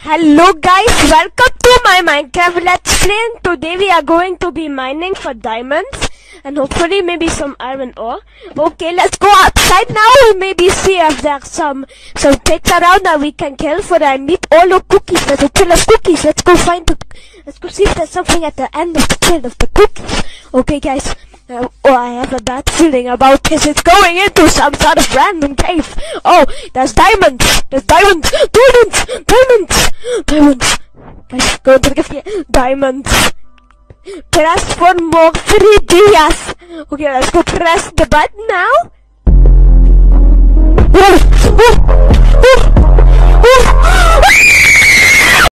Hello guys, welcome to my Minecraft Let's Play, and today we are going to be mining for diamonds and hopefully maybe some iron ore. Okay, let's go outside now and maybe see if there's some pigs around that we can kill for our meat. Oh look, cookies, there's a trail of cookies. Let's go see if there's something at the end of the trail of the cookies. Okay guys, I have a bad feeling about this. It's going into some sort of random cave. Oh, there's diamonds! There's diamonds! Diamonds! Diamonds! Diamonds! Guys, go into the cave. Diamonds! Press for more 3 dias! Okay, let's go press the button now.